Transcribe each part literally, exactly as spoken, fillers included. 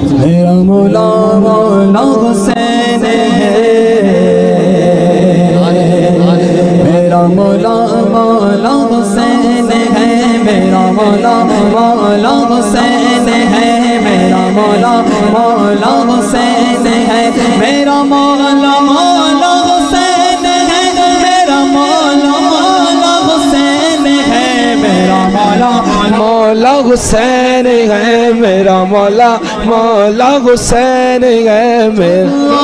मेरा मौला मौला हुसैन है, मेरा मौला मौला हुसैन है, मेरा मौला मौला हुसैन है, मेरा मौला मौला हुसैन है, मेरा मौला मौला हुसैन है, मेरा मौला मौला हुसैन है, मेरा मौला मौला हुसैन है, मेरा मौला मौला हुसैन है, मेरा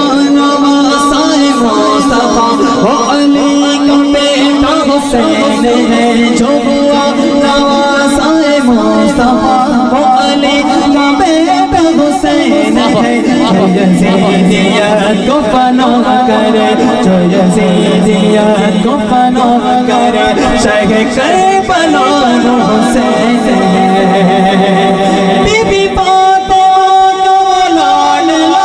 हुसैन है, जो हुआ नवाज़ाए मुस्तफ़ा वो अली का बेटा हुसैन है, जो यज़ीदियत को फना करे, जो यज़ीदियत को फना करे, शह करबला हुसैन है। बीबी फातिमा का लाडला,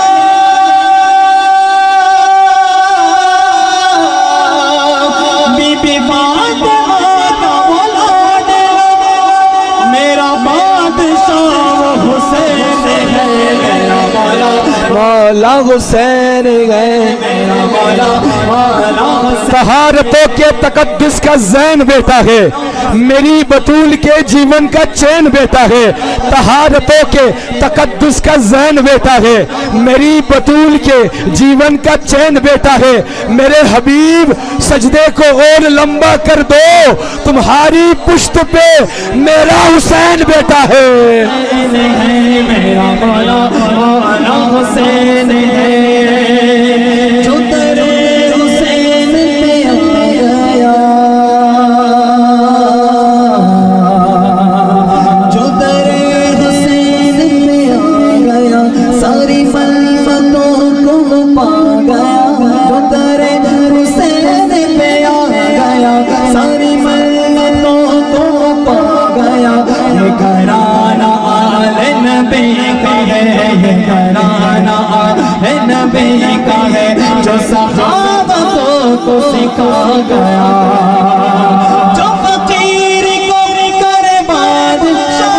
बीबी फातिमा का लाडला, मेरा बादशाह हुसैन है, मेरा मौला मौला हुसैन है, मेरा मौला मौला हुसैन। तहारतों के तकद्दुस का ज़ैन बेटा है, मेरी बतूल के जीवन का चैन बेटा है, तहारतों के तकद्दुस का ज़ैन बेटा है, मेरी बतूल के जीवन का चैन बेटा है, मेरे हबीब सजदे को और लंबा कर दो, तुम्हारी पुश्त पे मेरा हुसैन बेटा है, मेरा मौला मौला हुसैन है, जो तेरे हुसैन पे आ गया, जो तेरे हुसैन पे आ गया, सारी मन्नतों को पा गया, जो तेरे हुसैन पे आ गया, सारी मन्नतों को पा गया, ये घराना आले नबी का है, ये घराना आले नबी का है, जो सहाबतों को सिखा गया, जो फकीर को करे बादशाह,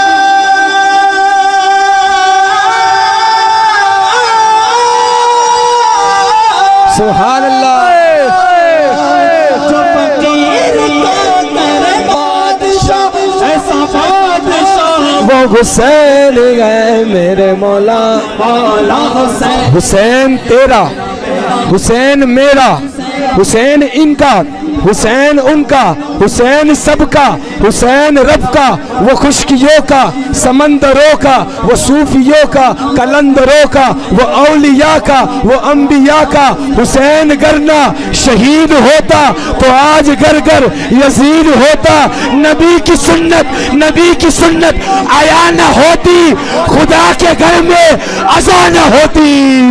सुभान अल्लाह, जो फकीर को करे बादशाह, ऐसा बादशाह वो हुसैन है, मेरे मौला मौला हुसैन। हुसैन तेरा, हुसैन मेरा, हुसैन इनका, हुसैन उनका, हुसैन सबका, हुसैन रब का, वो खुशकियों का, समंदरों का, वो सूफियों का, कलंदरों का, वो औलिया का, वो अंबिया का, हुसैन गरना शहीद होता तो आज घर घर यजीद होता, नबी की सुन्नत, नबी की सुन्नत आया न होती, खुदा के घर में अज़ा न होती।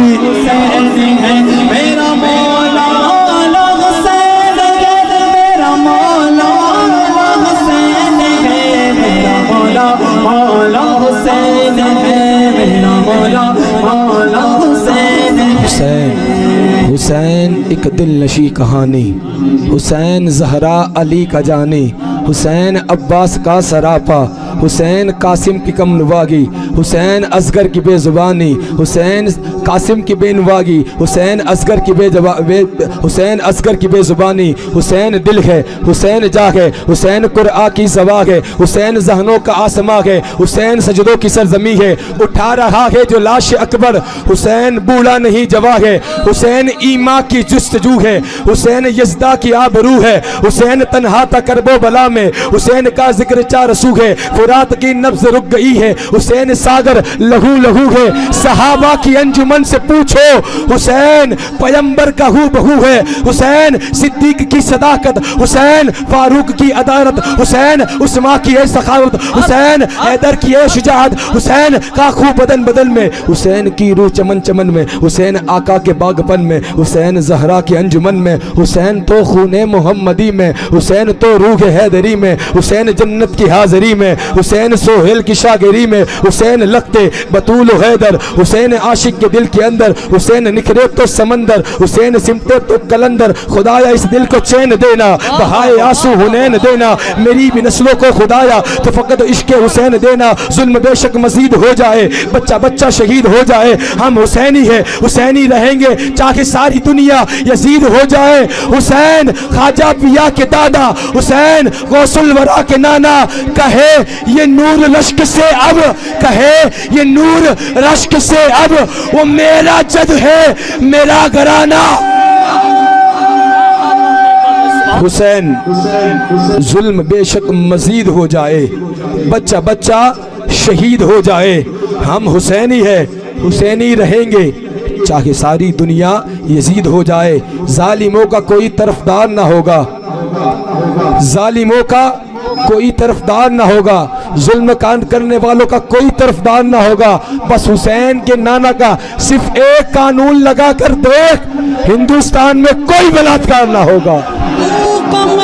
मेरा मौला मौला हुसैन है, मेरा मौला मौला हुसैन है, मेरा मौला मौला हुसैन है, मेरा मौला मौला हुसैन है। हुसैन, हुसैन एक दिल नशी कहानी, हुसैन ज़हरा अली का जानी, हुसैन अब्बास का सरापा, हुसैन कासिम की कम नुवागी, हुसैन असगर की बेजुबानी, हुसैन कासिम की बेनवागी, हुसैन असगर की बेजवा बे, हुसैन असगर की बेजुबानी, हुसैन दिल है, हुसैन जा है, हुसैन कुरआ की सवा है, हुसैन जहनों का आसमा है, हुसैन सजदों की सरजमी है, उठा रहा है जो लाश अकबर, हुसैन बूढ़ा नहीं जवा है, हुसैन ईमा की जुस्तजू है, हुसैन यज़दा की आबरू है, हुसैन तन्हा था करबो बला में, हुसैन का जिक्र चार रसू है, फुरात की नब्ज रुक गई है, हुसैन सागर लहू लहू है, सहाबा की अंजुमन से पूछो, हुसैन पैगंबर का हू बहू है, हुसैन सिद्दीक की सदाकत, हुसैन फारूक की अदालत, हुसैन उस्मा की है सखावत, हुसैन हैदर की है शुजाअत, हुसैन का खूब बदन बदन में, हुसैन की रूह चमन चमन में, हुसैन आका के बागपन में, हुसैन जहरा की अंजुमन में, हुसैन तो खूने मोहम्मदी में, हुसैन तो रूह हैदरी में, हुसैन जन्नत की हाजिरी में, हुसैन सोहेल की शागिरी में, हुसैन लगते बतूल हैदर, हुसैन आशिक के दिल दिल के अंदर, हुसैन निखरे तो समंदर, हुसैन सिमटे तो कलंदर। खुदाया इस दिल को चैन देना, बहाए आंसू हुनैन देना, मेरी भी नस्लों को खुदाया तो फकत इश्क हुसैन देना। जुल्म बेशक मजीद हो जाए, बच्चा बच्चा शहीद हो जाए, हम हुसैनी है, हुसैनी रहेंगे चाहे सारी दुनिया यजीद हो जाए। हुसैन ख्वाजा पिया के दादा, हुसैन गौसुल वरा के नाना, कहे ये नूर रश्क से अब, कहे ये नूर रश्क से अब, वो मेरा जद है मेरा घराना। हुसैन जुल्म बेशक मजीद हो जाए, बच्चा बच्चा शहीद हो जाए, हम हुसैनी है, हुसैनी रहेंगे चाहे सारी दुनिया यजीद हो जाए। जालिमों का कोई तरफदार ना होगा, जालिमों का कोई तरफदार ना होगा, जुल्म कांड करने वालों का कोई तरफदार ना होगा। बस हुसैन के नाना का सिर्फ एक कानून लगा कर देख, हिंदुस्तान में कोई बलात्कार ना होगा।